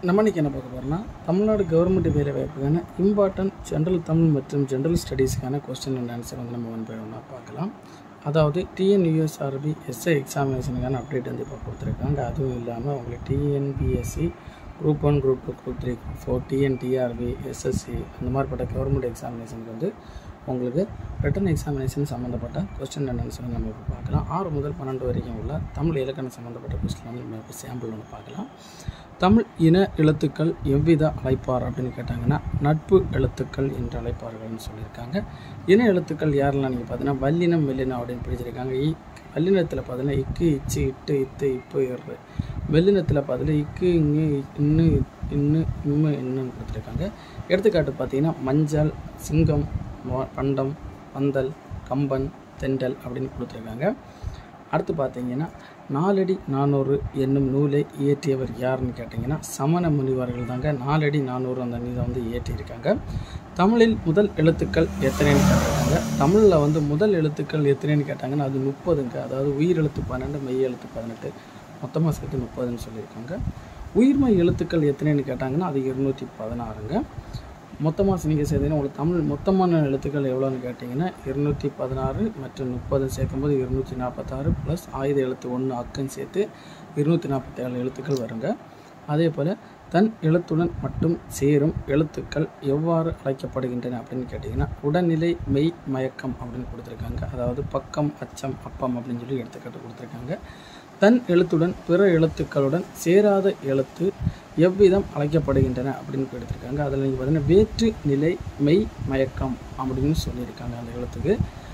நம்ம இன்றைக்கி என்ன பார்க்க போகிறோம்னா தமிழ்நாடு கவர்மெண்ட் வேலை வாய்ப்புக்கான இம்பார்ட்டன்ட் ஜென்ரல் தமிழ் மற்றும் ஜென்ரல் ஸ்டடீஸ்க்கான கொஸ்டின் அண்ட் ஆன்சர் வந்து நம்ம ஒன் பை ஒன்னாக பார்க்கலாம். அதாவது டிஎன்யூஎஸ்ஆர்பி எஸ்ஐ எக்ஸாமினேஷனுக்கான அப்டேட் வந்து இப்போ கொடுத்துருக்காங்க. அதுவும் இல்லாமல் உங்களுக்கு TNPSC group 1 group 2 group 3 group 4 TNTRB SSC அந்த மாதிரிப்பட்ட கவர்மெண்ட் எக்ஸாமினேஷனுக்கு வந்து உங்களுக்கு ரிட்டன் எக்ஸாமினேஷன் சம்மந்தப்பட்ட கொஸ்டின் அண்ட் ஆன்சர் நம்ம இப்போ பார்க்கலாம். 6 முதல் 12 வரைக்கும் உள்ள தமிழ் இலக்கணம் சம்மந்தப்பட்ட கொஸ்டின் வந்து நம்ம இப்போ சாம்பிள் ஒன்று பார்க்கலாம். தமிழ் இன எழுத்துக்கள் எவ்வித அழைப்பார் அப்படின்னு கேட்டாங்கன்னா நட்பு எழுத்துக்கள் என்று அழைப்பார்கள்னு சொல்லியிருக்காங்க. இன எழுத்துக்கள் யாரெல்லாம் நீங்கள் பார்த்தீங்கன்னா வல்லினம் மெல்லினம் அப்படின்னு பிடிச்சிருக்காங்க. வல்லினத்தில் பார்த்தீங்கன்னா இக்கு இச்சு இட்டு இத்து இப்பு இரு. வெள்ளினத்தில் பார்த்தீங்கன்னா இக்கு இங்கு இன்னு இன்னு இம்மு இன்னுன்னு கொடுத்துருக்காங்க. எடுத்துக்காட்டு பார்த்தீங்கன்னா மஞ்சள், சிங்கம், பண்டம், பந்தல், கம்பன், தெண்டல் அப்படின்னு கொடுத்துருக்காங்க. அடுத்து பார்த்தீங்கன்னா 4 அடி 400 என்னும் நூலை இயற்றியவர் யாருன்னு கேட்டிங்கன்னா சமண முனிவர்கள் தாங்க 4 அடி 400 அந்த நூலை வந்து இயற்றியிருக்காங்க. தமிழில் முதல் எழுத்துக்கள் எத்தனைன்னு கேட்டிருக்காங்க. தமிழில் வந்து முதல் எழுத்துக்கள் எத்தனைன்னு கேட்டாங்கன்னா அது 30ங்க. அதாவது உயிர் எழுத்து 12 மெய் எழுத்து 18 மொத்தமாக சேர்த்து 30ன்னு சொல்லியிருக்காங்க. உயிர்மை எழுத்துக்கள் எத்தனைன்னு கேட்டாங்கன்னா அது 216ங்க. மொத்தமாக நீங்கள் சேர்த்தீங்கன்னா உங்களுக்கு தமிழ் மொத்தமான எழுத்துக்கள் எவ்வளோன்னு கேட்டிங்கன்னா 216 மற்றும் 30 சேர்க்கும்போது 246 ப்ளஸ் ஆயுத எழுத்து 1 அக்குன்னு சேர்த்து 247 எழுத்துக்கள் வருங்க. அதே போல் தன் எழுத்துடன் மட்டும் சேரும் எழுத்துக்கள் எவ்வாறு அழைக்கப்படுகின்றன அப்படின்னு கேட்டிங்கன்னா உடல்நிலை மெய் மயக்கம் அப்படின்னு கொடுத்துருக்காங்க. அதாவது பக்கம், அச்சம், அப்பம் அப்படின்னு சொல்லி எடுத்துக்காட்டு கொடுத்துருக்காங்க. தன் எழுத்துடன் பிற எழுத்துக்களுடன் சேராத எழுத்து எவ்விதம் அழைக்கப்படுகின்றன அப்படின்னு எடுத்திருக்காங்க. அதில் நீங்கள் பார்த்தீங்கன்னா வேற்று நிலை மெய் மயக்கம் அப்படின்னு சொல்லியிருக்காங்க. அந்த எழுத்துக்கு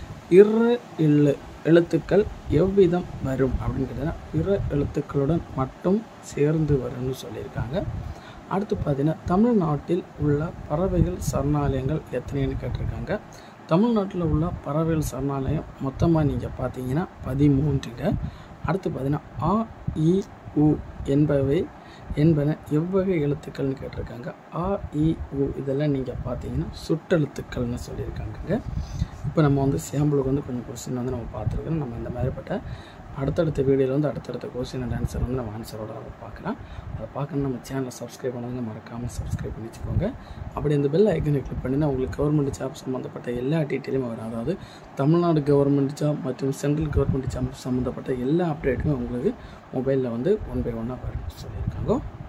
இல்லு எழுத்துக்கள் எவ்விதம் வரும் அப்படின்னு கேட்டிங்கன்னா பிற எழுத்துக்களுடன் மட்டும் சேர்ந்து வரும்னு சொல்லியிருக்காங்க. அடுத்து பார்த்தீங்கன்னா தமிழ்நாட்டில் உள்ள பறவைகள் சரணாலயங்கள் எத்தனைன்னு கேட்டிருக்காங்க. தமிழ்நாட்டில் உள்ள பறவைகள் சரணாலயம் மொத்தமாக நீங்கள் பார்த்தீங்கன்னா 13ங்க. அடுத்து பார்த்தீங்கன்னா ஆ இ உ என்பன எவ்வகை எழுத்துக்கள்னு கேட்டிருக்காங்க. ஆ இ உ இதெல்லாம் நீங்கள் பார்த்தீங்கன்னா சுட்டெழுத்துக்கள்னு சொல்லியிருக்காங்க. இப்போ நம்ம வந்து சாம்பிளுக்கு வந்து கொஞ்சம் கொஸ்டின் வந்து நம்ம பார்த்துருக்கோம். நம்ம இந்த மாதிரிப்பட்ட அடுத்தடுத்த வீடியோவில் வந்து அடுத்தடுத்த கொஸ்டின் அண்ட் ஆன்சர் வந்து நம்ம ஆன்சரோட நம்ம பார்க்கலாம். அதை பார்க்கணும் நம்ம சேனலை சப்ஸ்கிரைப் பண்ணாங்க மறக்காமல் சப்ஸ்கிரைப் பண்ணி வச்சுக்கோங்க. அப்படி இந்த பெல் ஐக்கனை கிளிக் பண்ணினா உங்களுக்கு கவர்மெண்ட் ஜாப் சம்மந்தப்பட்ட எல்லா டீட்டெயிலும் வரும். அதாவது தமிழ்நாடு கவர்மெண்ட் ஜாப் மற்றும் சென்ட்ரல் கவர்மெண்ட் ஜாப் சம்மந்தப்பட்ட எல்லா அப்டேட்டுமே உங்களுக்கு மொபைலில் வந்து ஒன் பை ஒன்னாக வரும்னு சொல்லியிருக்காங்க.